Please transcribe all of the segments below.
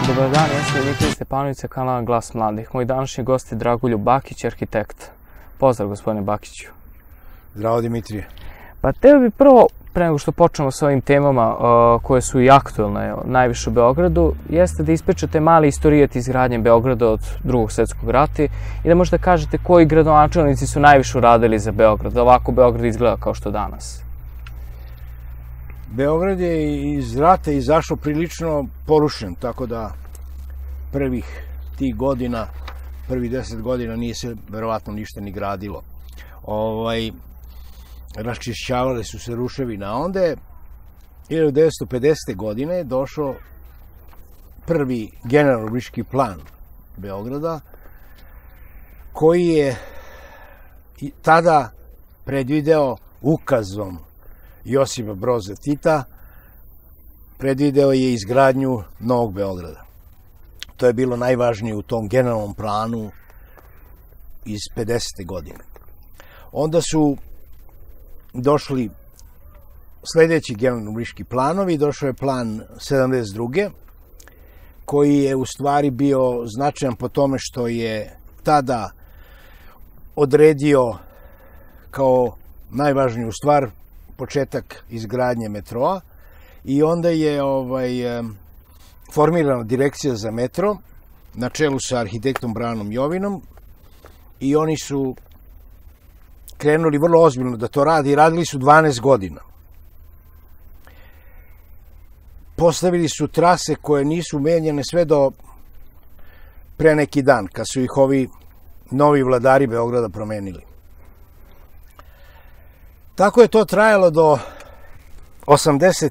Dobar dan, ja sam Dimitrij Stepanović sa kanala Glas mladih. Moj današnji gost je Dragoljub Bakić, arhitekt. Pozdrav, gospodine Bakiću. Zdravo, Dimitrije. Pa teo bi prvo, pre nego što počnemo s ovim temama koje su i aktuelne najviše u Beogradu, jeste da ispričate mali istorijat izgradnje Beograda od Drugog svjetskog rata i da možete kažete koji gradonačelnici su najviše uradili za Beograd, da ovako Beograd izgleda kao što danas. Beograd je iz rata izašao prilično porušen, tako da prvih 10 godina nije se verovatno ništa ni gradilo. Raščišćavale su se ruševine, a onda je 1950. godine došao prvi generalno-urbanistički plan Beograda, koji je tada predvideo ukazom Josipa Broza Tita, predvideo je izgradnju Novog Beograda. To je bilo najvažnije u tom generalnom planu iz 50. godine. Onda su došli sledeći generalno-urbanistički planovi, došao je plan 72. koji je u stvari bio značajan po tome što je tada odredio kao najvažniju stvar početak izgradnje metroa i onda je formirana direkcija za metro na čelu sa arhitektom Branom Jovinom i oni su krenuli vrlo ozbiljno da to radi i radili su 12 godina. Postavili su trase koje nisu menjane sve do pre neki dan, kad su ih ovi novi vladari Beograda promenili. Tako je to trajalo do 83.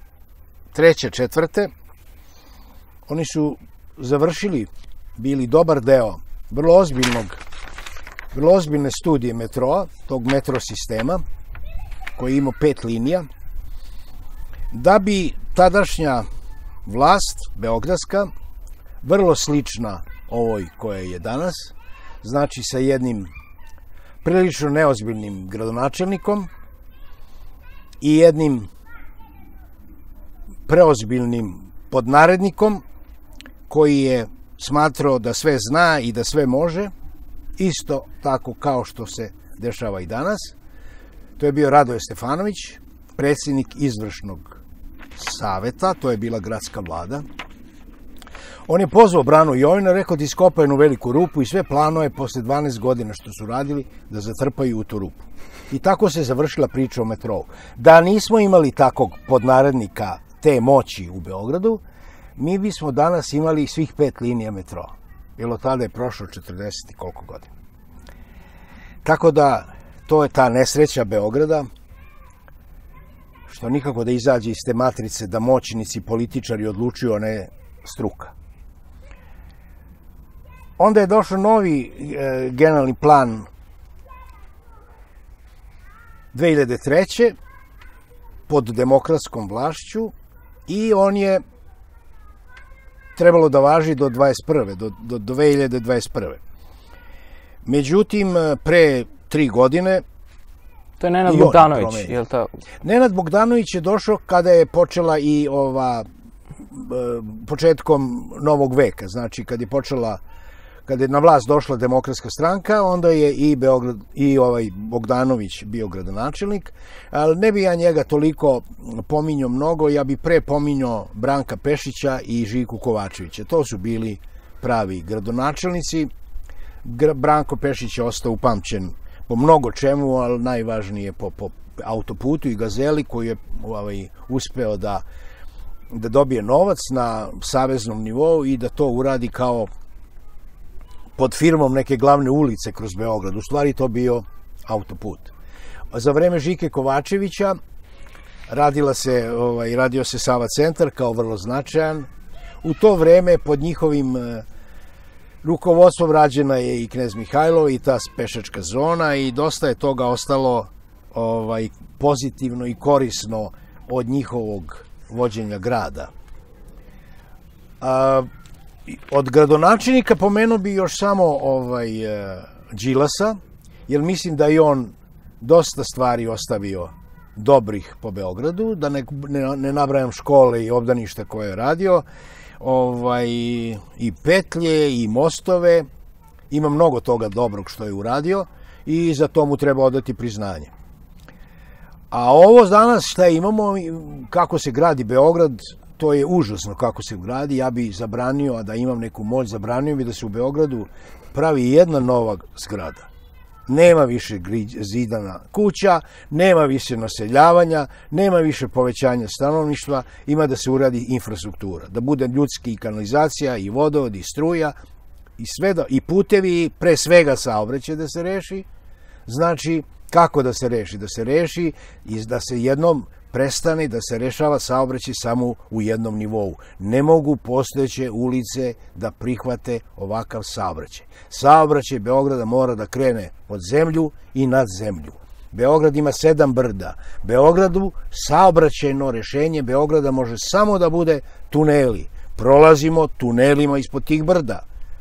4. Oni su završili, bili dobar deo vrlo ozbiljne studije metroa, tog metro sistema, koji ima 5 linija, da bi tadašnja vlast, beogradska, vrlo slična ovoj koja je danas, znači sa jednim prilično neozbiljnim gradonačelnikom i jednim preozbiljnim podnarednikom koji je smatrao da sve zna i da sve može, isto tako kao što se dešava i danas. To je bio Radoje Stefanović, predsjednik izvršnog saveta, to je bila gradska vlada. On je pozvao Branu Jovina, rekao da iskopa jednu veliku rupu i sve planove posle 12 godina što su radili da zatrpaju u tu rupu. I tako se završila priča o metrou. Da nismo imali takvog podnarednika te moći u Beogradu, mi bismo danas imali svih 5 linija metroa. Jer od tada je prošlo 40 i koliko godina. Tako da, to je ta nesreća Beograda, što nikako da izađe iz te matrice da moćnici i političari odlučuju, a ne struka. Onda je došao novi generalni plan 2003. pod demokratskom vlašću i on je trebalo da važi do 2021. Međutim, pre 3 godine... To je Nenad Bogdanović, je li to? Nenad Bogdanović je došao kada je počela i početkom novog veka, znači kad je na vlast došla Demokratska stranka, onda je i Bogdanović bio gradonačelnik, ali ne bi ja njega toliko pominjao mnogo, ja bi pre pominjao Branka Pešića i Žiku Kovačevića. To su bili pravi gradonačelnici. Branko Pešić je ostao upamćen po mnogo čemu, ali najvažnije po autoputu i Gazeli koji je uspeo da dobije novac na saveznom nivou i da to uradi kao pod firmom neke glavne ulice kroz Beograd. U stvari to bio autoput. Za vreme Žike Kovačevića radio se Sava centar kao vrlo značajan. U to vreme pod njihovim rukovodstvom rađena je i Knez Mihajlo i ta pešačka zona i dosta je toga ostalo pozitivno i korisno od njihovog vođenja grada. Od gradonačelnika pomenuo bi još samo Đilasa, jer mislim da je on dosta stvari ostavio dobrih po Beogradu, da ne nabrajam škole i obdaništa koje je radio. i petlje i mostove, ima mnogo toga dobrog što je uradio i za to mu treba odati priznanje. A ovo danas šta imamo, kako se gradi Beograd, to je užasno kako se gradi. Ja bi zabranio, a da imam neku moć, zabranio bi da se u Beogradu pravi jedna nova zgrada. Nema više zidana kuća, nema više naseljavanja, nema više povećanja stanovništva, ima da se uradi infrastruktura, da bude ljudski kanalizacija i vodovod i struja i putevi, pre svega saobraćaj da se reši. Znači, kako da se reši? Da se reši i da se jednom prestane da se rešava saobraćaj samo u jednom nivou. Ne mogu postojeće ulice da prihvate ovakav saobraćaj. Saobraćaj Beograda mora da krene pod zemlju i nad zemlju. Beograd ima 7 brda. Beogradu saobraćajno rešenje Beograda može samo da bude tuneli. Prolazimo tunelima ispod tih brda.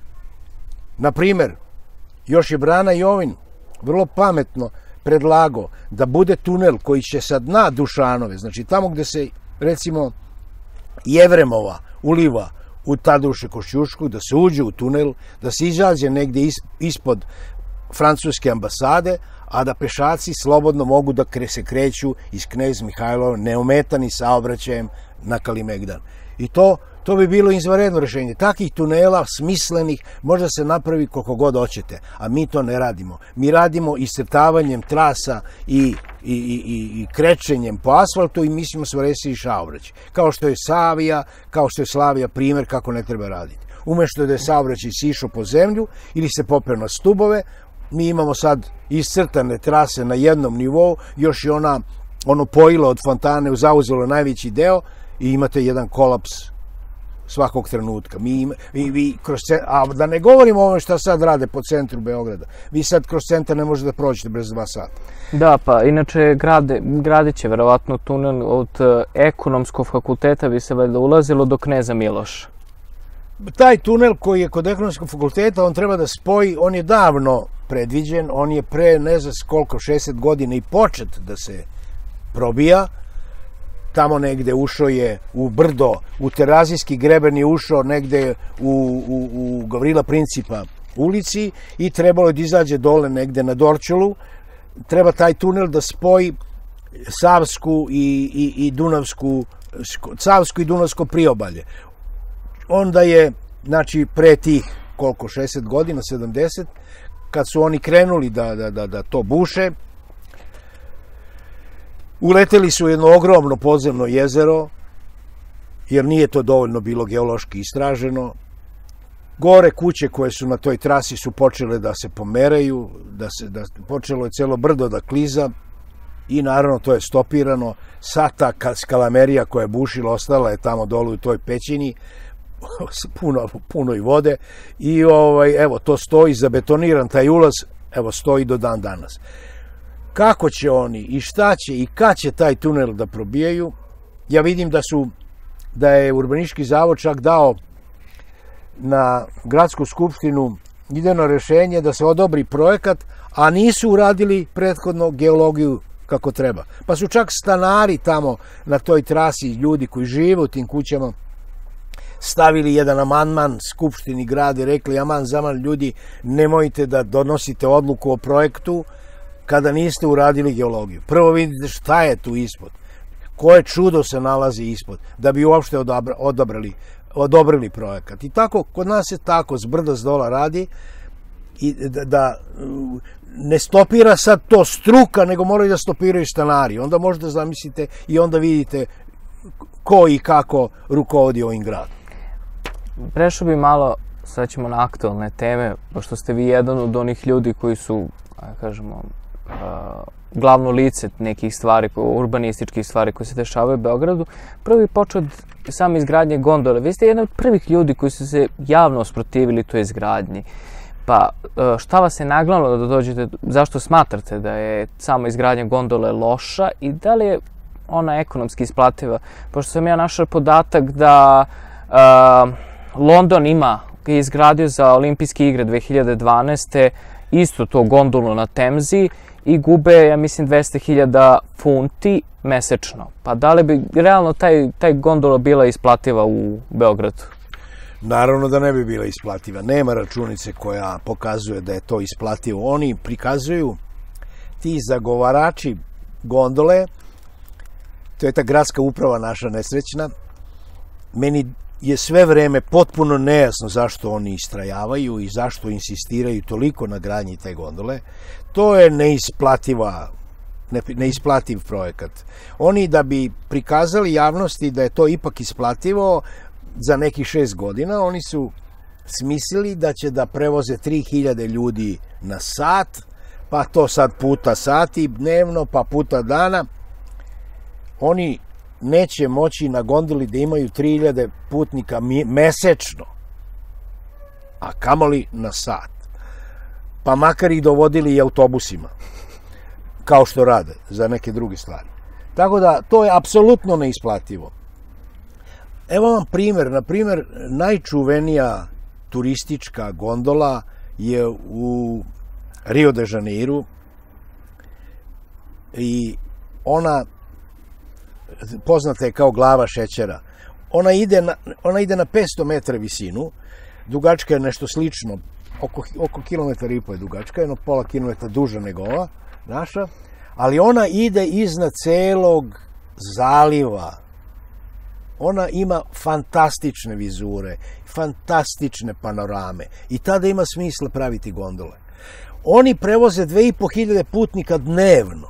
Na primer, još je Brana Jovin vrlo pametno predlagao da bude tunel koji će sa dna Dušanove, znači tamo gde se, recimo, Jevremova uliva u Tadeuše Košćušku, da se uđe u tunel, da se izađe negde ispod francuske ambasade, a da pešaci slobodno mogu da se kreću iz Knez Mihajlova neometani saobraćajem na Kalimegdan. I to bi bilo izvanredno rešenje. Takih tunela, smislenih, možda se napravi koliko god hoćete, a mi to ne radimo. Mi radimo iscrtavanjem trasa i krečenjem po asfaltu i mislimo se rešiti saobraćaj. Kao što je Slavija primer kako ne treba raditi. Umešto da je saobraćaj sišao po zemlju ili se popeo na stubove, mi imamo sad iscrtane trase na jednom nivou, još i ono pojilo od fontane zauzelo najveći deo i imate jedan kolaps svakog trenutka. A da ne govorimo o ovome šta sad rade po centru Beograda. Vi sad kroz centar ne možete da prođete bez 2 sata. Da, pa inače gradit će verovatno tunel od Ekonomskog fakulteta bi se valjda ulazilo do Kneza Miloša. Taj tunel koji je kod Ekonomskog fakulteta, on treba da spoji, on je davno predviđen, on je pre ne znam koliko, 60 godina i počet da se probija. Tamo negde ušao je u brdo, u Terazijski greben je ušao negde u Gavrila Principa ulici i trebalo je da izađe dole negde na Dorćolu. Treba taj tunel da spoji Savsku i Dunavsko priobalje. Onda je, znači, pre tih, koliko, 60 godina, 70, kad su oni krenuli da to buše, uleteli su u jedno ogromno podzemno jezero, jer nije to dovoljno bilo geološki istraženo. Gore kuće koje su na toj trasi su počele da se pomeraju, počelo je celo brdo da kliza i naravno to je stopirano. Sad ta skalamerija koja je bušila ostala je tamo dole u toj pećini, puno i vode i evo to stoji zabetoniran taj ulaz, evo stoji do dan danas. Kako će oni i šta će i kad će taj tunel da probijaju? Ja vidim da je Urbanistički zavod čak dao na gradsku skupštinu idejno rešenje da se odobri projekat, a nisu uradili prethodno geologiju kako treba. Pa su čak stanari tamo na toj trasi, ljudi koji žive u tim kućama, stavili jedan amandman skupštini grada i rekli aman zaman ljudi, nemojte da donosite odluku o projektu kada niste uradili geologiju. Prvo vidite šta je tu ispod, koje čudo se nalazi ispod, da bi uopšte odobrili projekat. I tako, kod nas je tako, s brda s dola radi, i da ne stopira sad to struka, nego moraju da stopiraju stanari. Onda možete zamislite i onda vidite ko i kako rukovodi ovim gradom. Prešao bi malo, sad ćemo na aktualne teme, pošto ste vi jedan od onih ljudi koji su, kažemo, glavno lice nekih stvari, urbanističkih stvari koje se dešavaju u Beogradu. Prvi počeo od same izgradnje gondole. Vi ste jedan od prvih ljudi koji su se javno usprotivili toj izgradnji. Pa šta vas je nagnalo da dođete, zašto smatrate da je sama izgradnja gondole loša i da li je ona ekonomski isplativa? Pošto sam ja našao podatak da London je izgradio za Olimpijske igre 2012. isto to gondolu na Temzi i gube, ja mislim, 200.000 funti mesečno. Pa da li bi realno taj gondola bila isplativa u Beogradu? Naravno da ne bi bila isplativa. Nema računice koja pokazuje da je to isplativo. Oni prikazuju, ti zagovarači gondole, to je ta gradska uprava naša nesrećna, meni je sve vreme potpuno nejasno zašto oni istrajavaju i zašto insistiraju toliko na gradnji te gondole. To je neisplativ projekat. Oni da bi prikazali javnosti da je to ipak isplativo, za nekih 6 godina oni su smislili da će da prevoze 3000 ljudi na sat, pa to sad puta sati dnevno, pa puta dana. Oni neće moći na gondoli da imaju 3000 putnika mesečno, a kamoli na sat. Pa makar ih dovodili i autobusima, kao što rade za neke druge stvari. Tako da to je apsolutno neisplativo. Evo vam primjer, na primjer, najčuvenija turistička gondola je u Rio de Janeiru i ona poznata je kao glava šećera. Ona ide na 500 metara visinu, dugačka je nešto slično, oko kilometar i po je dugačka, jedno pola kilometra duža nego ova naša, ali ona ide iznad celog zaliva. Ona ima fantastične vizure, fantastične panorame i tada ima smisla praviti gondole. Oni prevoze 2500 putnika dnevno,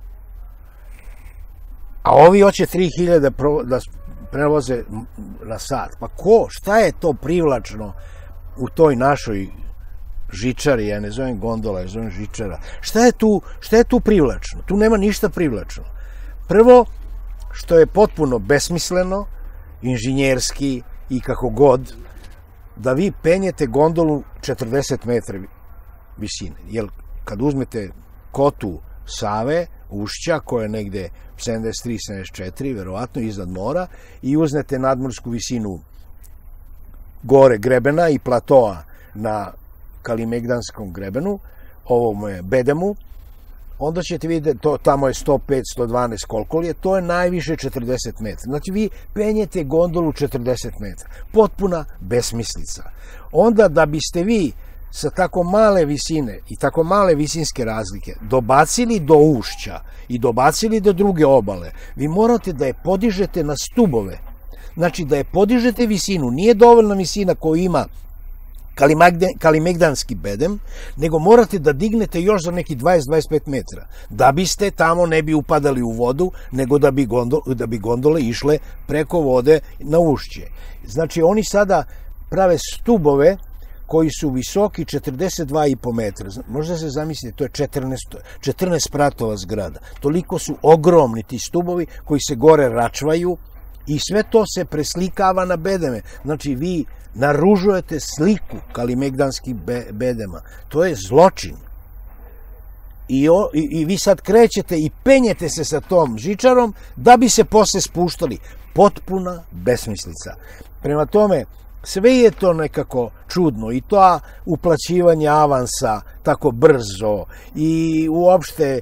a ovi hoće 3000 da prevoze na sat. Pa šta je to privlačno u toj našoj žičari, ja ne zovem gondola, ja zovem žičara. Šta je tu privlačno? Tu nema ništa privlačno. Prvo, što je potpuno besmisleno, inženjerski i kako god, da vi penjete gondolu 40 metra visine. Jer kad uzmete kotu Save, ušća, koja je negde 73-74, verovatno, iznad mora, i uznete nadmorsku visinu gore grebena i platoa na Kalimegdanskom grebenu, ovom je Bedemu, onda ćete vidjeti, tamo je 105, 112, koliko li je, to je najviše 40 metra. Znači, vi penjete gondolu 40 metra. Potpuna besmislica. Onda, da biste vi sa tako male visine i tako male visinske razlike dobacili do ušća i dobacili do druge obale, vi morate da je podižete na stubove. Znači, da je podižete visinu. Nije dovoljna visina koju ima Kalimegdanski bedem, nego morate da dignete još za neki 20-25 metra, da biste tamo ne bi upadali u vodu, nego da bi gondole išle preko vode na ušće. Znači, oni sada prave stubove koji su visoki 42,5 metra. Možda se zamislite, to je 14 spratova zgrada. Toliko su ogromni ti stubovi koji se gore račvaju i sve to se preslikava na bedeme. Znači, vi naružujete sliku Kalimegdanskih bedema. To je zločin. I vi sad krećete i penjete se sa tom žičarom da bi se posle spuštali. Potpuna besmislica. Prema tome, sve je to nekako čudno i to uplaćivanje avansa tako brzo i uopšte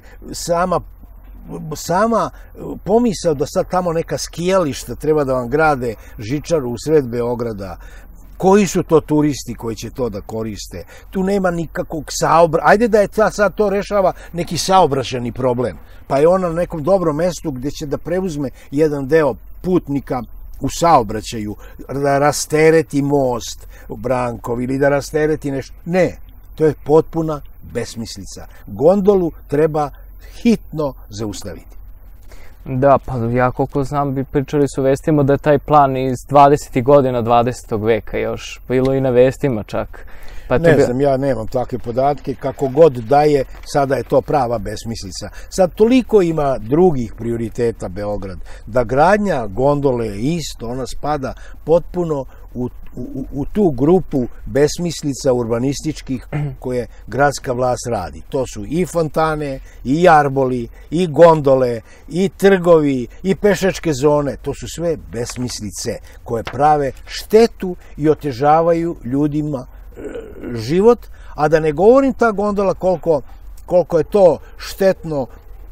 sama pomisao da sad tamo neka skijališta treba da vam grade žičaru u sred Beograda. Koji su to turisti koji će to da koriste? Tu nema nikakvog saobraćaja. Ajde da je sad to rešava neki saobraćajni problem. Pa je ona na nekom dobrom mestu gde će da preuzme jedan deo putnika u saobraćaju, da rastereti most Brankov ili da rastereti nešto. Ne, to je potpuna besmislica. Gondolu treba hitno zaustaviti. Da, pa ja koliko znam, bi pričali su vestima da je taj plan iz 20. godina 20. veka još, bilo i na vestima čak. Pa ne znam, ja nemam takve podatke, kako god da je, sada je to prava besmislica. Sad toliko ima drugih prioriteta Beograd, da gradnja gondole je isto, ona spada potpuno u tu grupu besmislica urbanističkih koje gradska vlast radi. To su i fontane, i jarboli, i gondole, i trgovi, i pešačke zone. To su sve besmislice koje prave štetu i otežavaju ljudima život, a da ne govorim ta gondola koliko je to štetno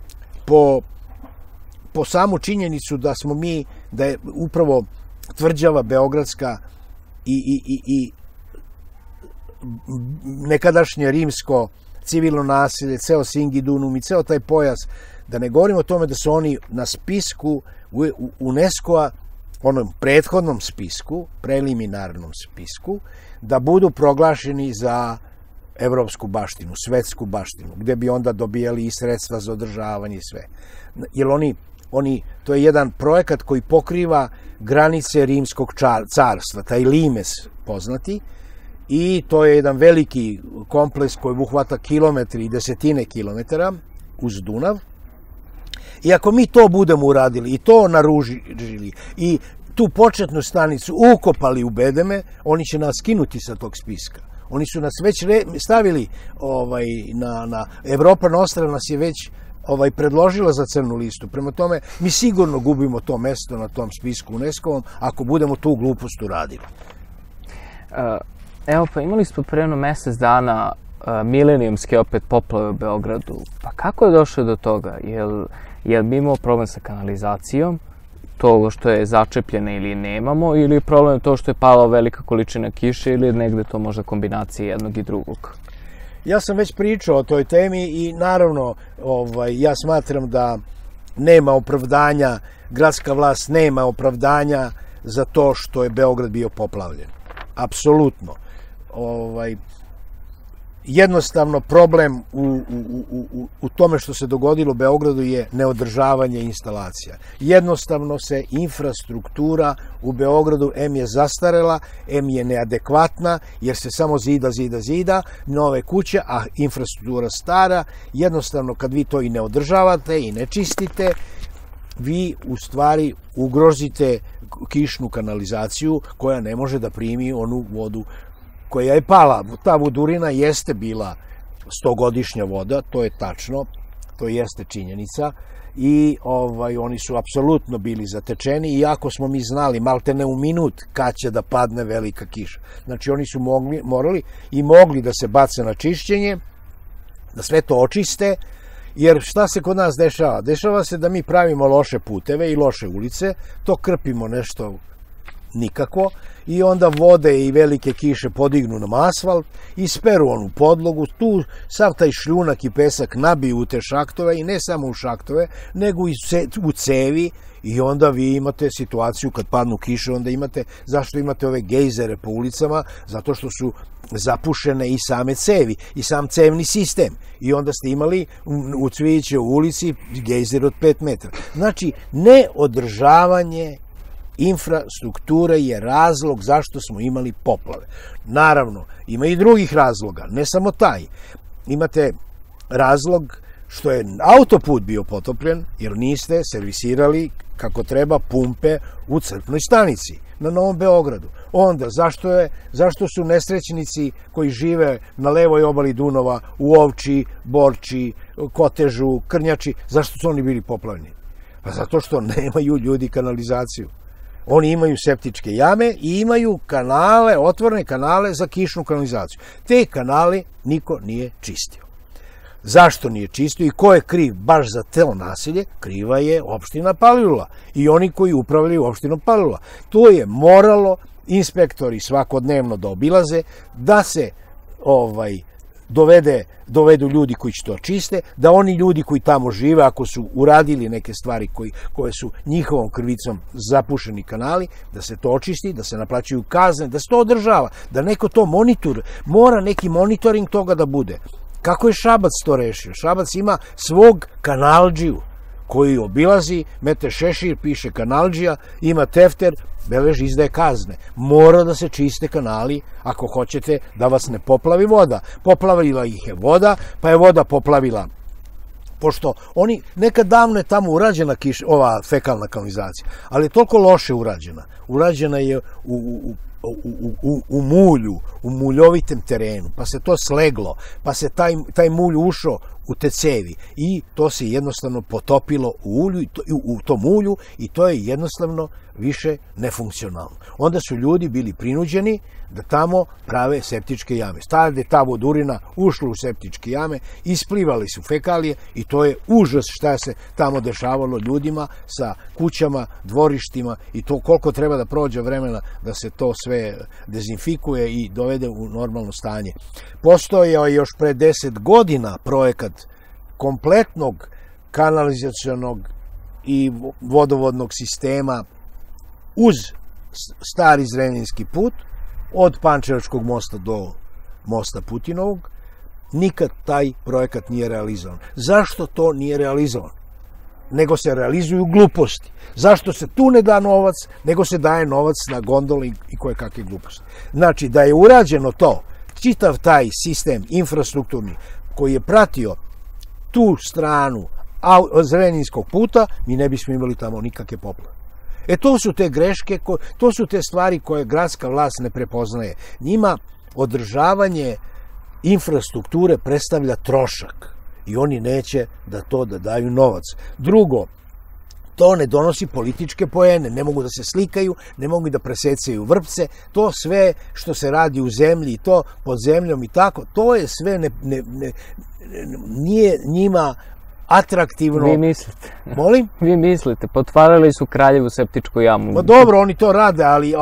po samu činjenicu da je upravo tvrđava beogradska i nekadašnje rimsko civilno nasilje, ceo Singidunum i ceo taj pojas, da ne govorimo o tome da su oni na spisku UNESCO-a, onom prethodnom spisku, preliminarnom spisku, da budu proglašeni za evropsku baštinu, svetsku baštinu, gde bi onda dobijali i sredstva za održavanje i sve. Jer to je jedan projekat koji pokriva granice rimskog carstva, taj limes poznati, i to je jedan veliki kompleks koji obuhvata kilometri i desetine kilometara uz Dunav. I ako mi to budemo uradili i to naružili i tu početnu stanicu ukopali u bedeme, oni će nas skinuti sa tog spiska. Oni su nas već stavili na Evropa Nostra nas je već predložila za crnu listu. Prema tome, mi sigurno gubimo to mesto na tom spisku UNESCO-om ako budemo tu glupost uradili. Evo, pa imali smo pre jedno mesec dana milenijumske opet poplave u Beogradu. Pa kako je došlo do toga? Jel mi imamo problem sa kanalizacijom, to što je začepljene ili nemamo, ili je problem to što je pala velika količina kiše, ili negde to možda kombinacija jednog i drugog? Ja sam već pričao o toj temi i naravno ja smatram da nema opravdanja, gradska vlast nema opravdanja za to što je Beograd bio poplavljen. Apsolutno. Jednostavno problem u tome što se dogodilo u Beogradu je neodržavanje instalacija. Jednostavno se infrastruktura u Beogradu em je zastarela, em je neadekvatna, jer se samo zida nove kuće, a infrastruktura stara. Jednostavno kad vi to i ne održavate i ne čistite, vi u stvari ugrozite kišnu kanalizaciju koja ne može da primi onu vodu koja je pala. Ta vodurina jeste bila 100-godišnja voda, to je tačno, to jeste činjenica, i oni su apsolutno bili zatečeni, iako smo mi znali maltene u minut kad će da padne velika kiša. Znači oni su mogli da se bace na čišćenje, da sve to očiste, jer šta se kod nas dešava? Dešava se da mi pravimo loše puteve i loše ulice, to krpimo nešto nikako, i onda vode i velike kiše podignu nam asfalt, isperu onu podlogu, tu sav taj šljunak i pesak nabiju u te šahtove, i ne samo u šahtove, nego i u cevi, i onda vi imate situaciju kad padnu kiše, onda zašto imate ove gejzere po ulicama? Zato što su zapušene i same cevi i sam cevni sistem, i onda ste imali u Cvijićevoj ulici gejzer od 5 metara. Znači, neodržavanje infrastrukture je razlog zašto smo imali poplave. Naravno, ima i drugih razloga, ne samo taj. Imate razlog što je autoput bio potopljen, jer niste servisirali kako treba pumpe u crpnoj stanici na Novom Beogradu. Onda, zašto su nesrećnici koji žive na levoj obali Dunava, u Ovči, Borči, Kotežu, Krnjači, zašto su oni bili poplavljeni? Pa zato što nemaju ljudi kanalizaciju. Oni imaju septičke jame i imaju kanale, otvorene kanale za kišnu kanalizaciju. Te kanale niko nije čistio. Zašto nije čistio i ko je kriv baš za to nasilje? Kriva je opština Palilula i oni koji upravljaju opštinom Palilula. To je moralo inspektori svakodnevno da obilaze, da se dovedu ljudi koji će to čiste, da oni ljudi koji tamo žive, ako su uradili neke stvari koje su njihovom krivicom zapušeni kanali, da se to očisti, da se naplaćuju kazne, da se to održava, da neko to mora neki monitoring toga da bude. Kako je Šabac to rešio? Šabac ima svog kanaldžiju koji obilazi, mete šešir, piše kanaldžija, ima tefter, beleži, izdaje kazne. Mora da se čiste kanali ako hoćete da vas ne poplavi voda. Poplavila ih je voda, pa je voda poplavila. Pošto nekad davno je tamo urađena ova fekalna kanalizacija, ali je toliko loše urađena. Urađena je u mulju, u muljovitem terenu, pa se to sleglo, pa se taj mulj ušao u te cevi i to se jednostavno potopilo u tom ulju i to je jednostavno više nefunkcionalno. Onda su ljudi bili prinuđeni da tamo prave septičke jame. Stade ta vodurina ušla u septičke jame, isplivali su fekalije i to je užas šta se tamo dešavalo ljudima sa kućama, dvorištima i to koliko treba da prođe vremena da se to sve dezinfikuje i dovede u normalno stanje. Postojao je još pre 10 godina projekat kompletnog kanalizacionog i vodovodnog sistema uz stari Zrenjaninski put, od Pančevačkog mosta do mosta Putinovog. Nikad taj projekat nije realizovan. Zašto to nije realizovan? Nego se realizuju gluposti. Zašto se tu ne da novac, nego se daje novac na gondoli i koje kakve gluposti. Znači, da je urađeno to, čitav taj sistem infrastrukturni koji je pratio tu stranu Zrenjaninskog puta, mi ne bismo imali tamo nikakve poplave. To su te greške, to su te stvari koje gradska vlast ne prepoznaje. Njima održavanje infrastrukture predstavlja trošak i oni neće da daju novac. Drugo, to ne donosi političke poene, ne mogu da se slikaju, ne mogu da presecaju vrpce, to sve što se radi u zemlji i to pod zemljom i tako, to je sve nije njima atraktivno. Vi mislite? Molim? Vi mislite, potvarali su Kraljevu septičku jamu. Pa dobro, oni to rade, ali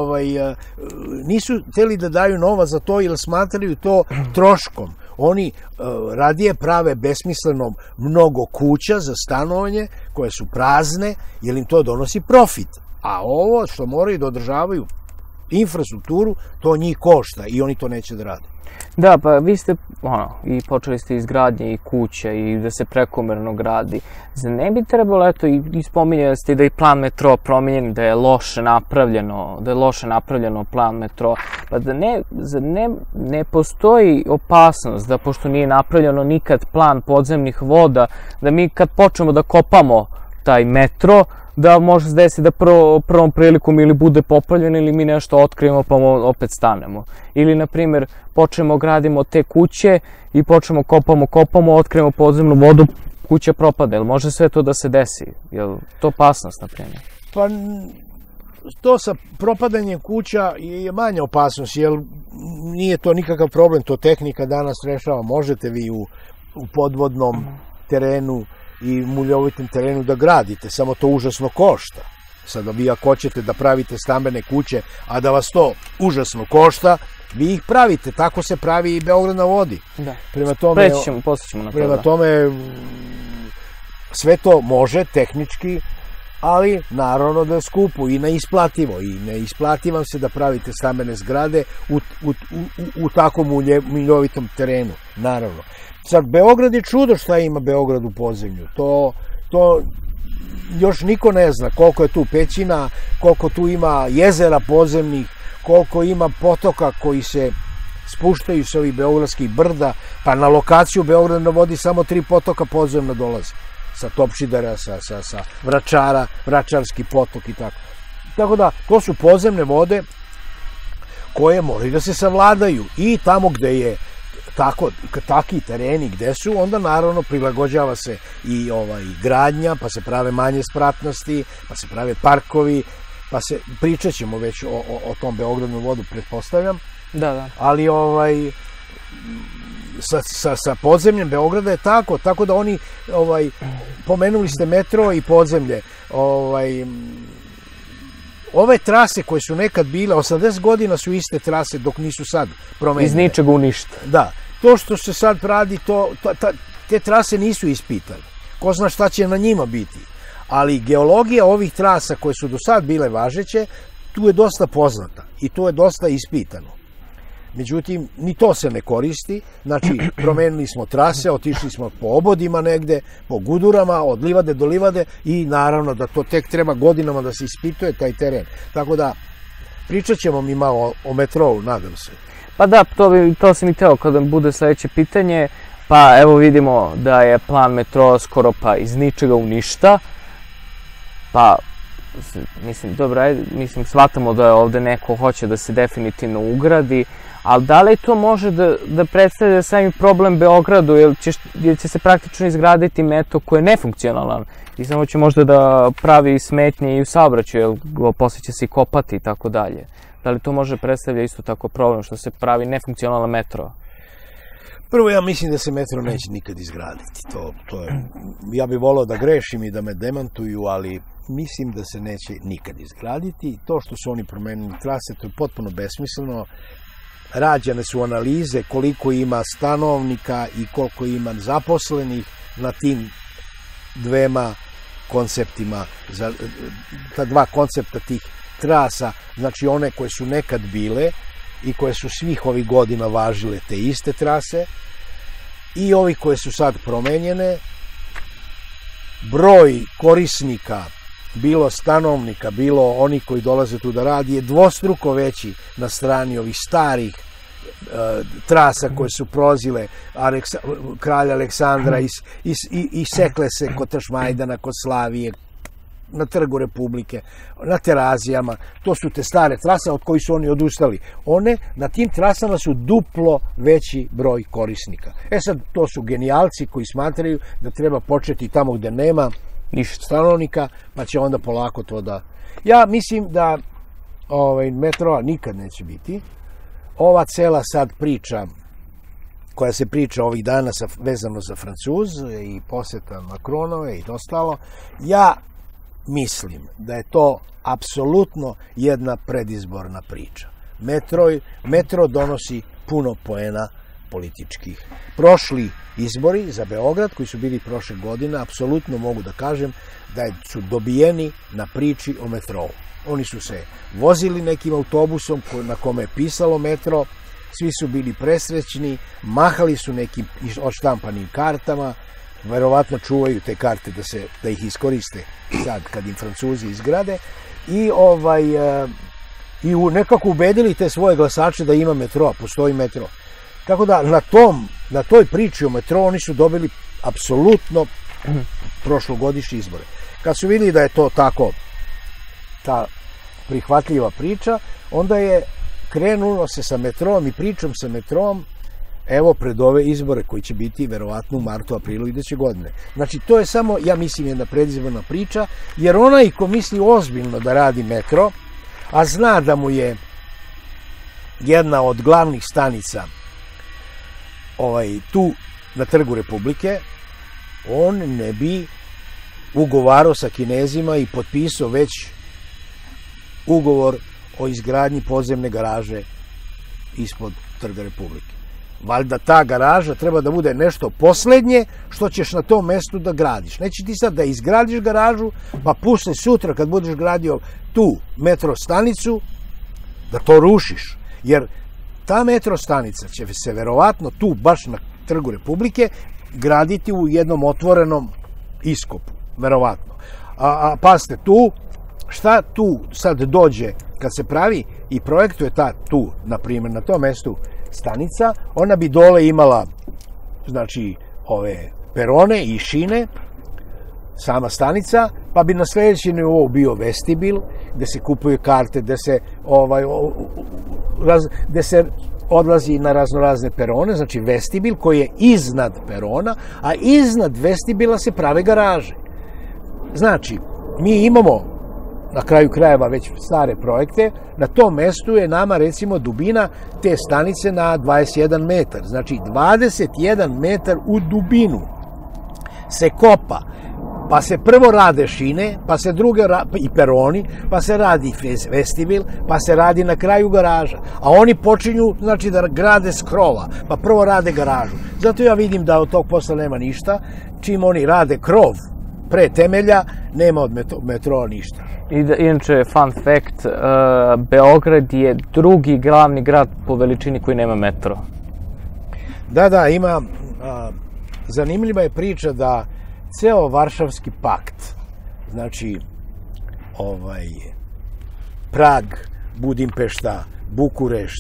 nisu hteli da daju novac za to jer smatraju to troškom. Oni radije prave besmisleno mnogo kuća za stanovanje koje su prazne jer im to donosi profit. A ovo što moraju da održavaju infrastrukturu, to njih košta i oni to neće da rade. Da, pa vi ste, i počeli ste izgradnje i kuće i da se prekomerno gradi. Zar ne bi trebalo, i spominjali ste da je plan metro promenjen, da je loše napravljeno plan metro, pa da ne postoji opasnost da, pošto nije napravljeno nikad plan podzemnih voda, da mi kad počnemo da kopamo taj metro, da može se desiti da prvom prilikom ili bude popravljen ili mi nešto otkrijemo pa opet stanemo. Ili, na primjer, počnemo gradimo te kuće i počnemo kopamo, otkrijemo podzemnu vodu, kuća propada. Jel može sve to da se desi? Jel to opasnost, na primjer? Pa to sa propadanjem kuća je manja opasnost, jer nije to nikakav problem, to tehnika danas rešava. Možete vi u podvodnom terenu i muljovitom terenu da gradite, samo to užasno košta. Sada vi ako hoćete da pravite stambene kuće, a da vas to užasno košta, vi ih pravite, tako se pravi i Beograd na vodi. Da, poslije ćemo na to. Prema tome, sve to može tehnički, ali naravno da je skupo i neisplativo. I ne isplati vam se da pravite stambene zgrade u takvom muljovitom terenu, naravno. Sad, Beograd je čudo šta ima Beograd u podzemlju. To još niko ne zna koliko je tu pećina, koliko tu ima jezera podzemnih, koliko ima potoka koji se spuštaju s ovih beogradskih brda, pa na lokaciju Beograd na vodi samo 3 potoka podzemno dolaze. Sa Topšidara, sa Vračara, Vračarski potok i tako. Tako da, to su podzemne vode koje moraju da se savladaju i tamo gde je takvi tereni gde su, onda naravno prilagođava se i gradnja, pa se prave manje spratnosti, pa se prave parkovi, pa se, pričat ćemo već o tom Beogradnom vodu, pretpostavljam. Da. Ali sa podzemljem Beograda je tako da oni, pomenuli ste metro i podzemlje, ove trase koje su nekad bile, 80 godina su iste trase dok nisu sad promenjene. Iz ničega u ništa. Da, to što se sad radi, te trase nisu ispitane. Ko zna šta će na njima biti. Ali geologija ovih trasa koje su do sad bile važeće, tu je dosta poznata i to je dosta ispitano. Međutim, ni to se ne koristi, znači promenili smo trase, otišli smo po obodima negde, po gudurama, od livade do livade i naravno da to tek treba godinama da se ispituje taj teren. Tako da, pričat ćemo mi malo o metrou, nadam se. Pa da, to sam i teo kada bude sledeće pitanje, pa evo vidimo da je plan metroa skoro pa iz ničega u ništa, pa mislim, shvatamo da je ovde neko hoće da se definitivno ugradi, Ali da li to može da predstavlja sami problem Beogradu, jer će se praktično izgraditi metro koji je nefunkcionalan i samo će možda da pravi smetnje i u saobraćaju, jer posle će se i kopati i tako dalje. Da li to može predstavlja isto tako problem što se pravi nefunkcionalan metro? Prvo, ja mislim da se metro neće nikad izgraditi. Ja bih volao da grešim i da me demantuju, ali mislim da se neće nikad izgraditi. To što su oni promenili trase, to je potpuno besmisleno. Rađene su analize koliko ima stanovnika i koliko ima zaposlenih na tim dvema konceptima, ta dva koncepta tih trasa, znači one koje su nekad bile i koje su svih ovih godina važile te iste trase i ovi koje su sad promenjene. Broj korisnika, bilo stanovnika, bilo oni koji dolaze tu da radi, je dvostruko veći na strani ovih starih trasa koje su prozile kralja Aleksandra i sekle se kod Tašmajdana, kod Slavije, na Trgu Republike, na Terazijama. To su te stare trase od kojih su oni odustali. Na tim trasama su duplo veći broj korisnika. Sad, to su genijalci koji smatraju da treba početi tamo gde nema stanovnika, pa će onda polako to da... Ja mislim da metroa nikad neće biti. Ova cela sad priča, koja se priča ovih dana vezano za Francuze i poseta Macronove i ostalo, ja mislim da je to apsolutno jedna predizborna priča. Metro donosi puno poena političkih. Prošli izbori za Beograd, koji su bili prošle godine, apsolutno mogu da kažem da su dobijeni na priči o metrou. Oni su se vozili nekim autobusom na kome je pisalo metro, svi su bili presrećni, mahali su nekim odštampanim kartama, verovatno čuvaju te karte da ih iskoriste sad kad im Francuzi izgrade i nekako ubedili te svoje glasače da ima metro, postoji metro. Tako da na toj priči o metro oni su dobili apsolutno prošlogodišnje izbore. Kad su vidjeli da je to tako ta prihvatljiva priča, onda je krenulo se sa metrom i pričom sa metrom evo pred ove izbore koji će biti verovatno u martu, aprilu iduće godine. Znači, to je samo, ja mislim, jedna predizborna priča, jer onaj ko misli ozbiljno da radi metro, a zna da mu je jedna od glavnih stanica tu na Trgu Republike, on ne bi ugovarao sa Kinezima i potpisao već ugovor o izgradnji podzemne garaže ispod Trga Republike. Valjda ta garaža treba da bude nešto poslednje što ćeš na tom mestu da gradiš. Neće ti sad da izgradiš garažu, pa posle sutra kad budeš gradio tu metro stanicu, da to rušiš. Jer ta metro stanica će se verovatno tu, baš na Trgu Republike, graditi u jednom otvorenom iskopu. Verovatno. A pazite, šta tu sad dođe kad se pravi i projektuje tu, na primjer, na tom mestu stanica, ona bi dole imala, znači, ove perone i šine, sama stanica, pa bi na sljedeći nivou bio vestibil, gde se kupuju karte, gde se odlazi na raznorazne perone, znači vestibil koji je iznad perona, a iznad vestibila se prave garaže. Znači, mi imamo na kraju krajeva već stare projekte, na tom mestu je nama recimo dubina te stanice na 21 metar. Znači 21 metar u dubinu se kopa, pa se prvo rade šine, pa se druge i peroni, pa se radi vestibil, pa se radi na kraju garaža. A oni počinju, znači, da grade s krova, pa prvo rade garažu. Zato ja vidim da od tog posla nema ništa. Čim oni rade krov pre temelja, nema od metroa ništa. Inače, fun fact, Beograd je drugi glavni grad po veličini koji nema metro. Da, ima, zanimljiva je priča da ceo Varšavski pakt, znači, Prag, Budimpešta, Bukurešt,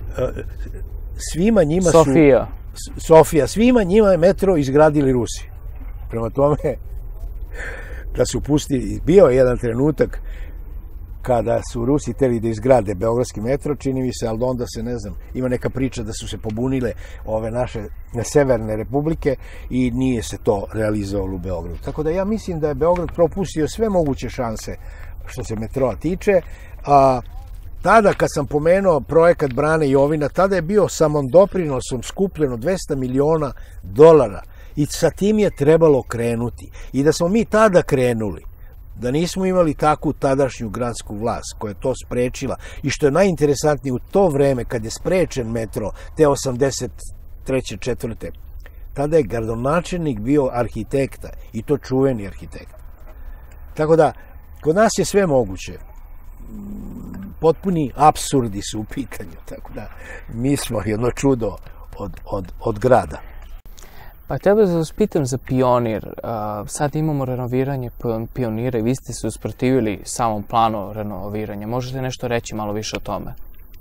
svima njima su... Sofija, svima njima je metro izgradili Rusi. Prema tome, da su pustili, bio je jedan trenutak kada su Rusi hteli da izgrade beogradski metro, čini mi se, ali onda se, ne znam, ima neka priča da su se pobunile ove naše severne republike i nije se to realizovalo u Beogradu. Tako da ja mislim da je Beograd propustio sve moguće šanse što se metroa tiče. Tada kad sam pomenuo projekat Brane Jovina, tada je bio samodoprinosom skupljeno $200 miliona i sa tim je trebalo krenuti. I da smo mi tada krenuli, da nismo imali takvu tadašnju gradsku vlast koja je to sprečila i što je najinteresantnije u to vreme kad je sprečen metro te 83. 4. tada je gradonačelnik bio arhitekta i to čuveni arhitekta. Tako da, kod nas je sve moguće. Potpuni apsurdi su u pitanju, tako da mi smo jedno čudo od grada. Pa tebe da vas pitam za Pionir. Sad imamo renoviranje Pionira i vi ste se usprotivili samom planu renoviranja. Možete nešto reći malo više o tome?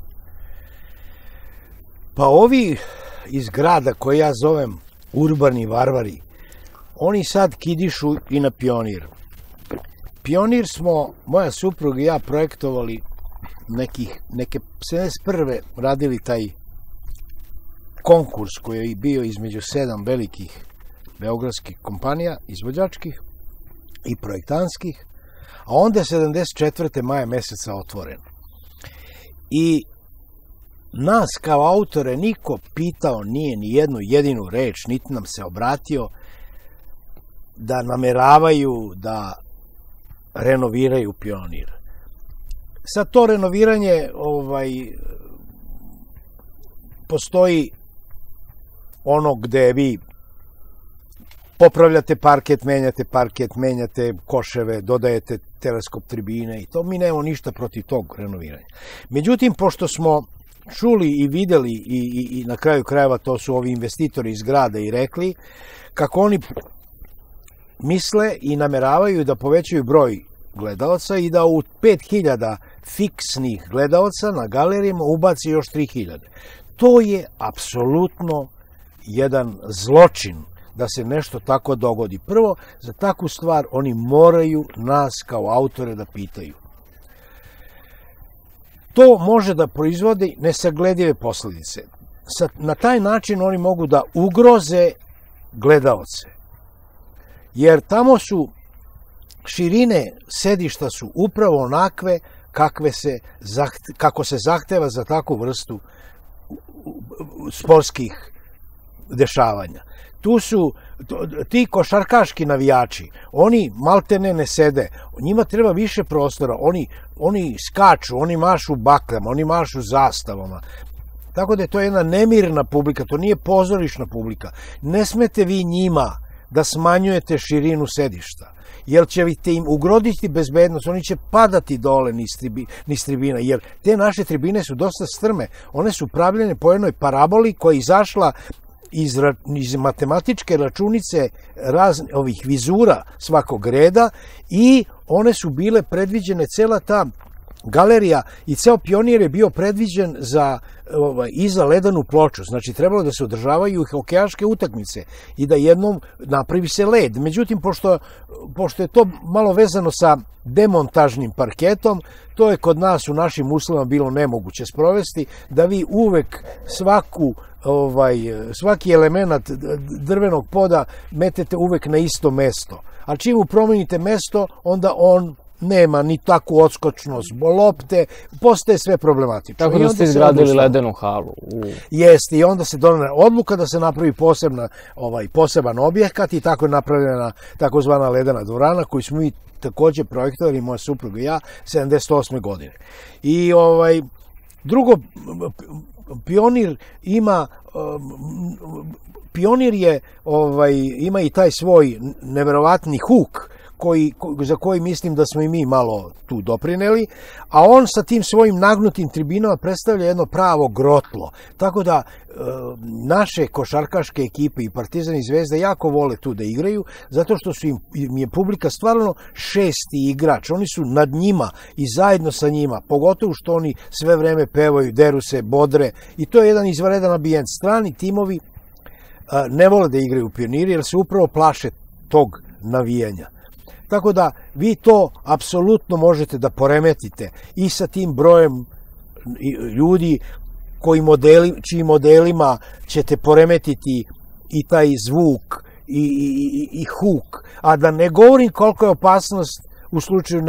Pa ovi iz grada koje ja zovem urbani varvari, oni sad kidišu i na Pionir. Pionir smo, moja supruga i ja, projektovali neke 71. radili taj konkurs koji je bio između 7 velikih beogradskih kompanija, izvođačkih i projektantskih, a onda je 74. maja meseca otvoren. I nas kao autore niko pitao nije ni jednu jedinu reč, niti nam se obratio da nameravaju da renoviraju Pionir. Sad to renoviranje postoji ono gde vi popravljate parket, menjate koševe, dodajete teleskop tribine i to. Mi nemamo ništa protiv tog renoviranja. Međutim, pošto smo čuli i videli i na kraju krajeva to su ovi investitori iz grada i rekli kako oni misle i nameravaju da povećaju broj gledalaca i da u 5000 fiksnih gledalaca na galerijama ubaci još 3000. To je apsolutno jedan zločin da se nešto tako dogodi. Prvo, za takvu stvar oni moraju nas kao autore da pitaju. To može da proizvodi nesagledive posledice. Na taj način oni mogu da ugroze gledaoce. Jer tamo su širine sedišta su upravo onakve kako se zahteva za takvu vrstu sportskih dešavanja. Tu su ti košarkaški navijači, oni maltene ne sede, njima treba više prostora, oni skaču, oni mašu baklama, oni mašu zastavama. Tako da je to jedna nemirna publika, to nije pozorišna publika. Ne smete vi njima da smanjujete širinu sedišta, jer ćete im ugroziti bezbednost, oni će padati dole niz tribina, jer te naše tribine su dosta strme, one su pravljene po jednoj paraboli koja je izašla iz matematičke računice ovih vizura svakog reda i one su bile predviđene, cela ta galerija i ceo Pionir je bio predviđen i za ledanu ploču. Znači, trebalo da se održavaju hokejaške utakmice i da jednom napravi se led. Međutim, pošto je to malo vezano sa demontažnim parketom, to je kod nas u našim uslovima bilo nemoguće sprovesti, da vi uvek svaki element drvenog poda metete uvek na isto mesto. A čim mu promenite mesto, onda on nema ni takvu odskočnost lopte, postaje sve problematično. Tako da ste izgradili ledenu halu. Jeste, i onda se donela odluka da se napravi poseban objekat i tako je napravljena takozvana ledena dvorana koju smo mi takođe projektovali, moja supruga i ja, 78. godine. I drugo, Pionir ima i taj svoj neverovatni huk za koji mislim da smo i mi malo tu doprineli, a on sa tim svojim nagnutim tribinama predstavlja jedno pravo grotlo. Tako da naše košarkaške ekipe i Partizan i Zvezda jako vole tu da igraju, zato što im je publika stvarno šesti igrač. Oni su nad njima i zajedno sa njima, pogotovo što oni sve vreme pevaju, deru se, bodre i to je jedan izvanredan ambijent. Strani timovi ne vole da igraju u Pioniru jer se upravo plaše tog navijanja. Tako da vi to apsolutno možete da poremetite i sa tim brojem ljudi čijim modelima ćete poremetiti i taj zvuk i huk. A da ne govorim koliko je opasnost u slučaju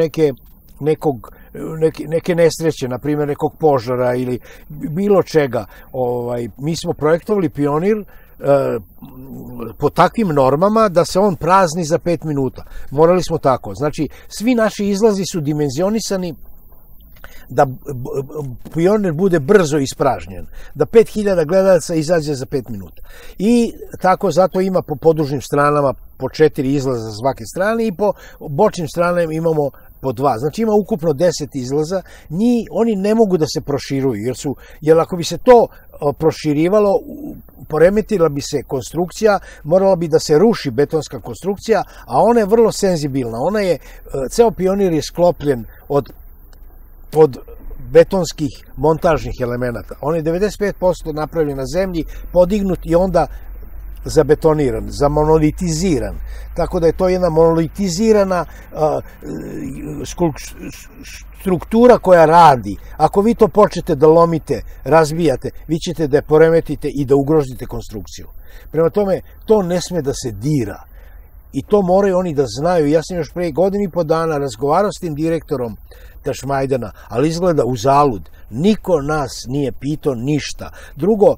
neke nesreće, na primjer nekog požara ili bilo čega. Mi smo projektovali Pionir po takvim normama da se on prazni za 5 minuta. Morali smo tako. Znači, svi naši izlazi su dimenzionisani da Pionir bude brzo ispražnjen, da 5000 gledalaca izađe za 5 minuta. I tako zato ima po podužnim stranama po 4 izlaza za svake strane i po bočnim stranama imamo po 2. Znači ima ukupno 10 izlaza. Oni ne mogu da se proširuju, jer ako bi se to proširivalo, poremetila bi se konstrukcija, morala bi da se ruši betonska konstrukcija, a ona je vrlo senzibilna. Ceo Pionir je sklopljen od betonskih montažnih elemenata. On je 95% napravljen na zemlji, podignut i onda zabetoniran, zamonolitiziran. Tako da je to jedna monolitizirana struktura koja radi. Ako vi to počnete da lomite, razbijate, vi ćete da je poremetite i da ugrozite konstrukciju. Prema tome, to ne sme da se dira. I to moraju oni da znaju. Ja sam još pre 1.5 godina razgovarao s tim direktorom Tašmajdana, ali izgleda uzalud. Niko nas nije pitao ništa. Drugo,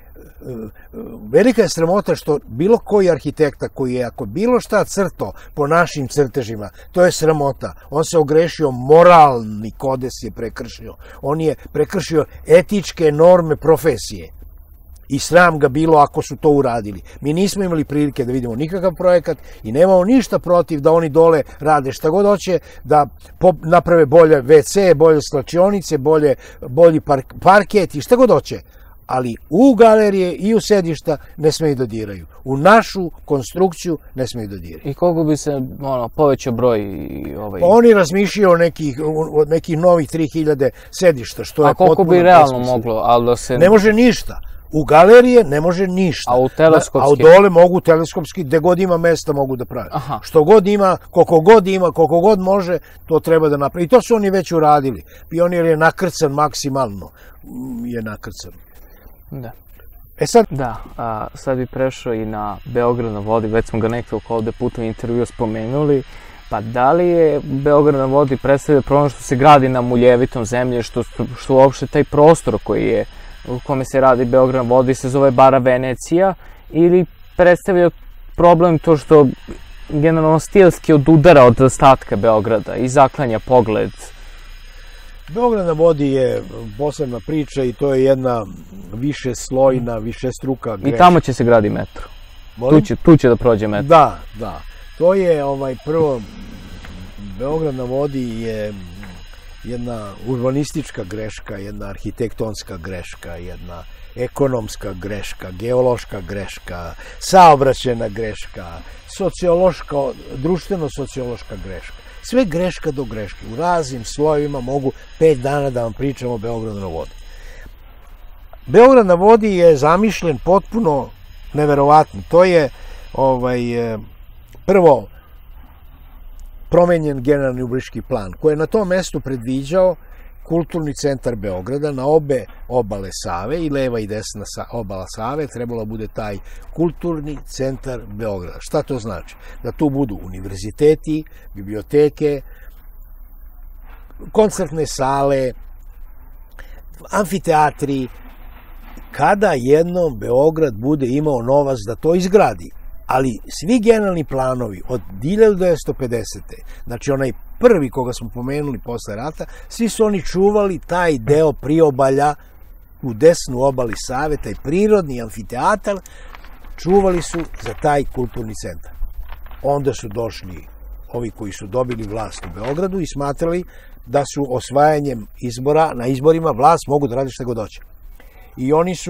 velika je sramota što bilo koji arhitekta koji je ako bilo šta crto po našim crtežima, to je sramota. On se ogrešio, moralni kodes je prekršio. On je prekršio etičke norme profesije. I sram ga bilo ako su to uradili. Mi nismo imali prilike da vidimo nikakav projekat i nemamo ništa protiv da oni dole rade šta god hoće, da naprave bolje WC, bolje slačionice, bolji parket i šta god hoće. Ali u galerije i u sedišta ne smeju da diraju. U našu konstrukciju ne smeju da diraju. I koliko bi se povećao broj? Oni razmišljaju o nekih novih 3000 sedišta, što je potpuno... A koliko bi realno moglo? Ali da se... Ne može ništa. U galerije ne može ništa. A u teleskopski? A u dole mogu teleskopski, gde god ima mesta mogu da prave. Što god ima, koliko god može, to treba da napravi. I to su oni već uradili. Pionir je nakrcan maksimalno. Je nakrcan. Da. Sad? Da, sad bi prešao i na Beograd na vodi, već smo ga nekako ovde putem intervjua spomenuli. Pa da li je Beograd na vodi predstavlja problem što se gradi na muljevitom zemlji, što uopšte taj prostor koji je u kome se radi Beograd na vodi se zove Bara Venecija, ili predstavlja problem to što generalno stilski odudara od ostatka Beograda i zaklanja pogled? Beograd na vodi je posebna priča i to je jedna višeslojna, višestruka greška. I tamo će se gradi metro. Tu će da prođe metro. Da. To je prvo, Beograd na vodi je jedna urbanistička greška, jedna arhitektonska greška, jedna ekonomska greška, geološka greška, saobraćajna greška, društveno-sociološka greška. Sve greška do greške. U raznim slojevima mogu 5 dana da vam pričam o Beogradu na vodi. Beograd na vodi je zamišljen potpuno neverovatno. To je prvo promenjen generalni urbanistički plan koji je na tom mestu predviđao kulturni centar Beograda na obe obale Save, i leva i desna obala Save trebalo bude taj kulturni centar Beograda. Šta to znači? Da tu budu univerziteti, biblioteke, koncertne sale, amfiteatri, kada jednom Beograd bude imao novac da to izgradi. Ali svi generalni planovi od 1950. Znači onaj prvi koga smo pomenuli posle rata, svi su oni čuvali taj deo priobalja u desnu obali Save, taj prirodni amfiteatar, čuvali su za taj kulturni centar. Onda su došli ovi koji su dobili vlast u Beogradu i smatrali da su osvajanjem na izborima vlast mogu da radi šta god hoće. I oni su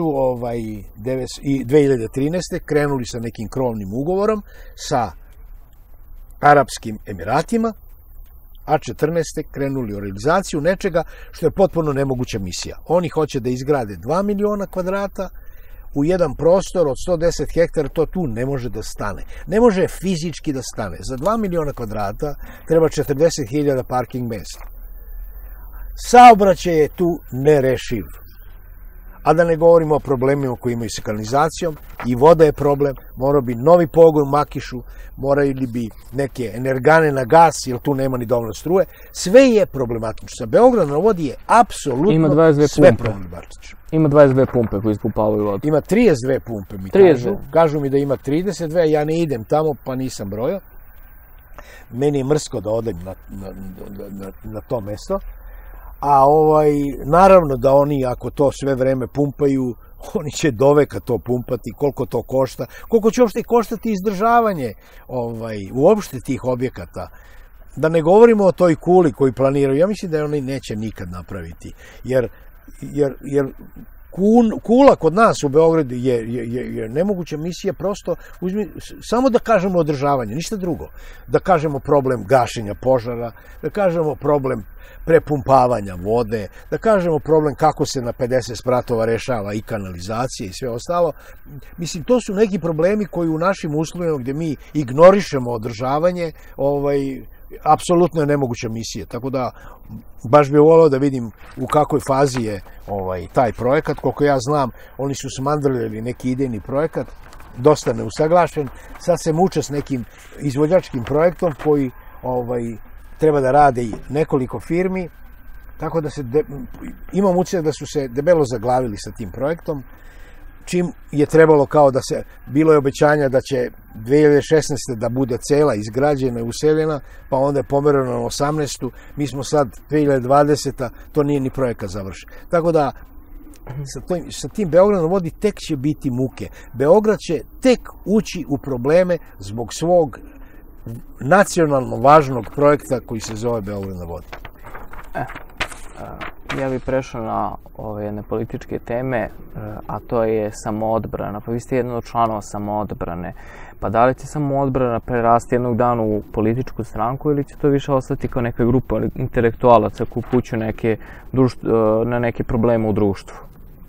2013. krenuli sa nekim krovnim ugovorom sa Arapskim Emiratima, a 2014. krenuli u realizaciju nečega što je potpuno nemoguća misija. Oni hoće da izgrade 2 miliona kvadrata, u jedan prostor od 110 hektara, to tu ne može da stane. Ne može fizički da stane. Za 2 miliona kvadrata treba 40.000 parking mesta. Saobraćaj je tu nerešiv. A da ne govorimo o problemima koji imaju sa kanalizacijom, i voda je problem, morao bi novi pogon u Makišu, morali bi neke energane na gas, jer tu nema ni dovoljno struje. Sve je problematično. Sa Beograd na vodi je apsolutno sve problematično. Ima 22 pumpe koji ispumpavaju vodu. Ima 32 pumpe, mi kažu. Kažu mi da ima 32, ja ne idem tamo, pa nisam brojao. Meni je mrsko da odem na to mesto. A naravno da oni, ako to sve vreme pumpaju, oni će doveka to pumpati, koliko to košta, koliko će uopšte koštati izdržavanje uopšte tih objekata. Da ne govorimo o toj kuli koju planiraju, ja mislim da je oni neće nikad napraviti, jer kula kod nas u Beogradu je nemoguća misija, prosto samo da kažemo održavanje, ništa drugo. Da kažemo problem gašenja požara, da kažemo problem prepumpavanja vode, da kažemo problem kako se na 50 spratova rešava i kanalizacija i sve ostalo. Mislim, to su neki problemi koji u našim uslovima gde mi ignorišemo održavanje, apsolutno je nemoguća misija. Tako da, baš bih voleo da vidim u kakvoj fazi je taj projekat. Koliko ja znam, oni su smandrljali neki idejni projekat, dosta neusaglašen. Sad se muče s nekim izvođačkim projektom koji treba da rade i nekoliko firmi. Tako da imam utisak da su se debelo zaglavili sa tim projektom. Čim je trebalo kao da se, bilo je obećanja da će 2016. da bude cela izgrađena i useljena, pa onda je pomereno na 18. Mi smo sad 2020. To nije ni projekat završen. Tako da, sa tim Beograd na vodi tek će biti muke. Beograd će tek ući u probleme zbog svog nacionalno važnog projekta koji se zove Beograd na vodi. Ja bih prešao na ove jedne političke teme, a to je samoodbrana. Pa vi ste jedan od članova samoodbrane. Pa da li će samoodbrana prerasti jednog dana u političku stranku ili će to više ostati kao neka grupa intelektualaca koji upućuju na neke probleme u društvu?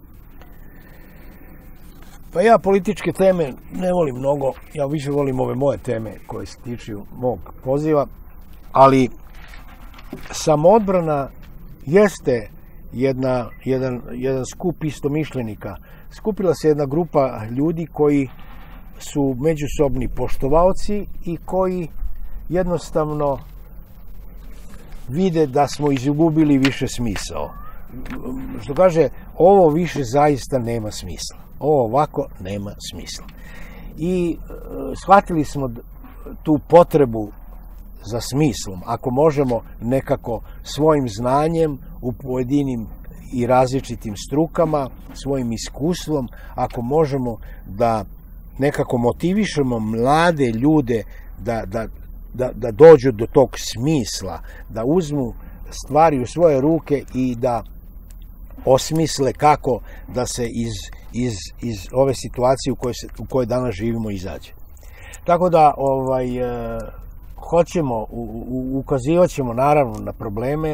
Pa ja političke teme ne volim mnogo. Ja više volim ove moje teme koje se tiču mog poziva. Ali samoodbrana jeste jedan skup istomišljenika. Skupila se jedna grupa ljudi koji su međusobni poštovaoci i koji jednostavno vide da smo izgubili više smisao. Što kaže, ovo više zaista nema smisla. Ovo ovako nema smisla. I shvatili smo tu potrebu za smislom, ako možemo nekako svojim znanjem u pojedinim i različitim strukama, svojim iskustvom, ako možemo da nekako motivišemo mlade ljude da dođu do tog smisla, da uzmu stvari u svoje ruke i da osmisle kako da se iz ove situacije u kojoj danas živimo izađe. Tako da hoćemo, ukazivat ćemo naravno na probleme,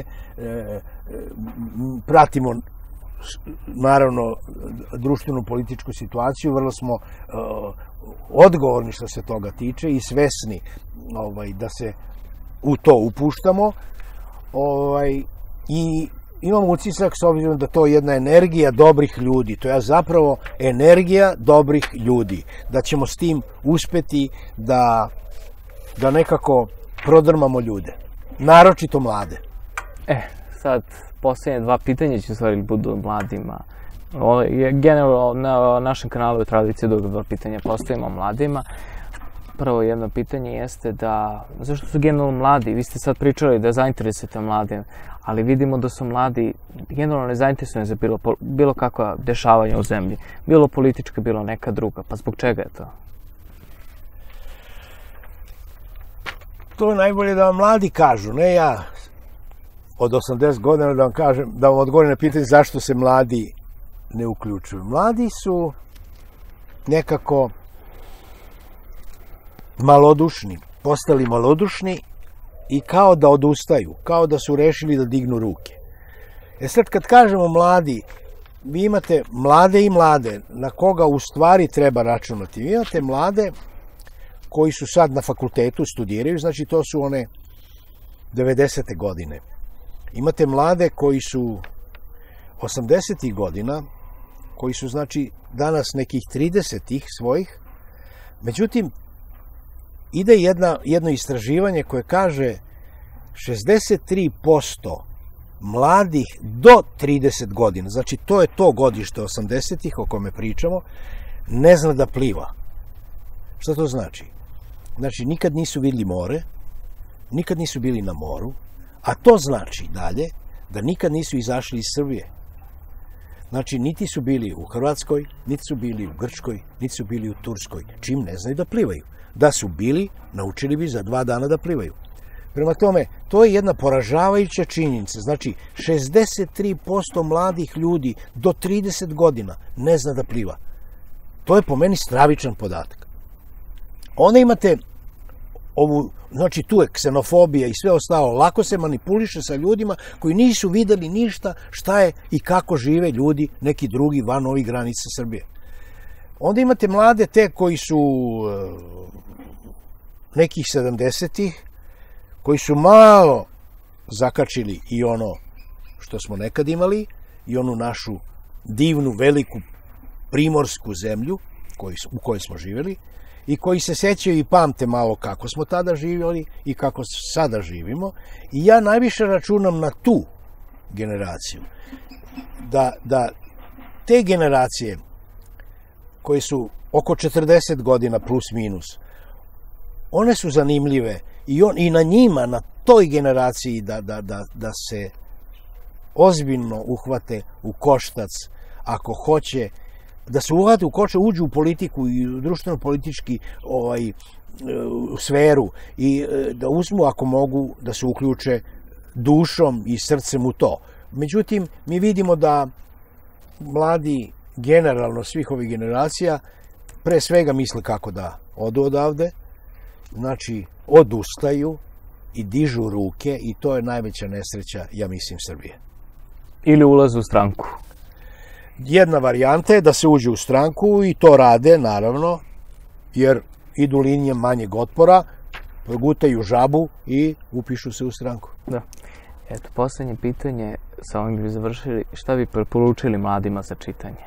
pratimo naravno društvenu političku situaciju, vrlo smo odgovorni što se toga tiče i svesni da se u to upuštamo i imamo utisak, s obzirom da to je jedna energija dobrih ljudi, to je zapravo energija dobrih ljudi, da ćemo s tim uspeti da nekako prodrmamo ljude, naročito mlade. Sad, posljednje dva pitanja će stvari budu mladima. Generalno, na našem kanalu je tradicija da dva pitanja postavimo mladima. Prvo jedno pitanje jeste da, zašto su generalno mladi? Vi ste sad pričali da zainteresujete mladim, ali vidimo da su mladi generalno nezainteresovani za bilo kakva dešavanja u zemlji. Bilo politička, bilo neka druga. Pa zbog čega je to? To je najbolje da vam mladi kažu, ne ja od 80 godina da vam kažem, da vam odgovorim na pitanje zašto se mladi ne uključuju. Mladi su nekako malodušni, postali malodušni i kao da odustaju, kao da su rešili da dignu ruke. Sad kad kažemo mladi, vi imate mlade i mlade, na koga u stvari treba računati. Vi imate mlade koji su sad na fakultetu, studiraju, znači to su one 90. godine. Imate mlade koji su 80. godina, koji su znači danas nekih 30 svojih. Međutim, ide jedno istraživanje koje kaže 63% mladih do 30 godina, znači to je to godište 80-ih o kome pričamo, ne zna da pliva. Šta to znači? Znači, nikad nisu vidjeli more, nikad nisu bili na moru, a to znači dalje da nikad nisu izašli iz Srbije. Znači, niti su bili u Hrvatskoj, niti su bili u Grčkoj, niti su bili u Turskoj, čim ne znaju da plivaju. Da su bili, naučili bi za 2 dana da plivaju. Prema tome, to je jedna poražavajuća činjenica. Znači, 63% mladih ljudi do 30 godina ne zna da pliva. To je po meni stravičan podatak. Onda imate znači tu je ksenofobija i sve ostalo. Lako se manipuliše sa ljudima koji nisu videli ništa šta je i kako žive ljudi neki drugi van ovih granica Srbije. Onda imate mlade te koji su nekih 70-ih, koji su malo zakačili i ono što smo nekad imali, i onu našu divnu, veliku primorsku zemlju u kojoj smo živjeli, i koji se sećaju i pamte malo kako smo tada živjeli i kako sada živimo. I ja najviše računam na tu generaciju. Da te generacije koje su oko 40 godina plus minus, one su zanimljive i na njima, na toj generaciji da se ozbiljno uhvate u koštac ako hoće, da se uhvate u koštac, uđu u politiku i u društveno-politički sferu i da uzmu, ako mogu, da se uključe dušom i srcem u to. Međutim, mi vidimo da mladi generalno svih ovih generacija pre svega misle kako da odu odavde, znači odustaju i dižu ruke, i to je najveća nesreća, ja mislim, Srbije. Ili ulaze u stranku. Jedna varijanta je da se uđe u stranku i to rade, naravno, jer idu linijom manjeg otpora, progutaju žabu i upišu se u stranku. Da. Eto, poslednje pitanje, sa ovim bi završili, šta bi preporučili mladima za čitanje?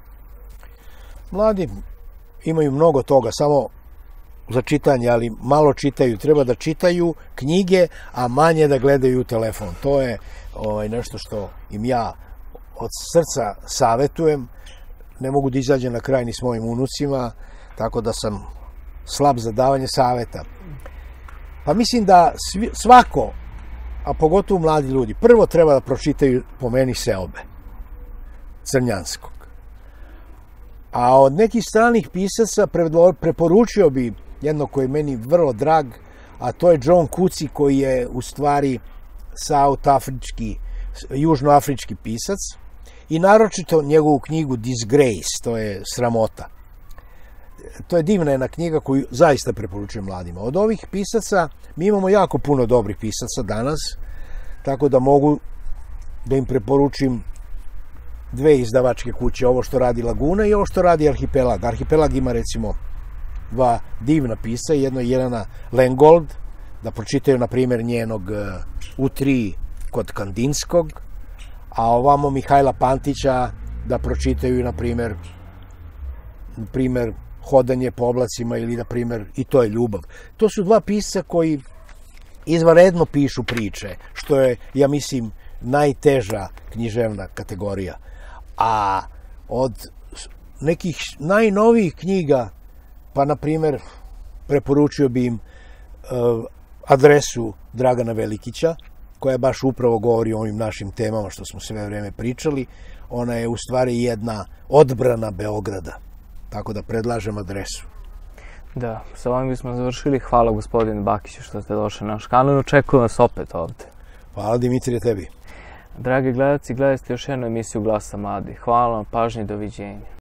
Mladi imaju mnogo toga, samo za čitanje, ali malo čitaju. Treba da čitaju knjige, a manje da gledaju telefon. To je nešto što im ja od srca savetujem. Ne mogu da izađem na kraj ni s mojim unucima, tako da sam slab za davanje saveta. Pa mislim da svako, a pogotovo mladi ljudi, prvo treba da pročitaju, po meni, Seobe Crnjanskog. A od nekih stranih pisaca preporučio bi jedno koji je meni vrlo drag, a to je John Coetzee, koji je u stvari južnoafrički pisac, i naročito njegovu knjigu Disgrace, to je sramota. To je divna jedna knjiga koju zaista preporučujem mladima. Od ovih pisaca, mi imamo jako puno dobrih pisaca danas, tako da mogu da im preporučim 2 izdavačke kuće, ovo što radi Laguna i ovo što radi Arhipelag. Arhipelag ima recimo 2 divna pisca, jedno je Jelena Lengold, da pročitaju na primjer njenog U3 kod Kandinskog, a ovamo Mihajla Pantića da pročitaju na primjer Hodanje po oblacima, ili na primjer I to je ljubav. To su 2 pisca koji izvanredno pišu priče, što je, ja mislim, najteža književna kategorija. A od nekih najnovijih knjiga, pa na primjer preporučio bi im Adresu Dragana Velikića, koja baš upravo govori o ovim našim temama što smo sve vreme pričali. Ona je u stvari jedna odbrana Beograda, tako da predlažem Adresu. Da, sa vama bismo završili. Hvala gospodine Bakiću što ste došli na naš kanal. Očekujem vas opet ovde. Hvala, Dimitrije, tebi. Dragi gledalci, gledajte još jednu emisiju Glasa mladih. Hvala vam, pažnje i doviđenja.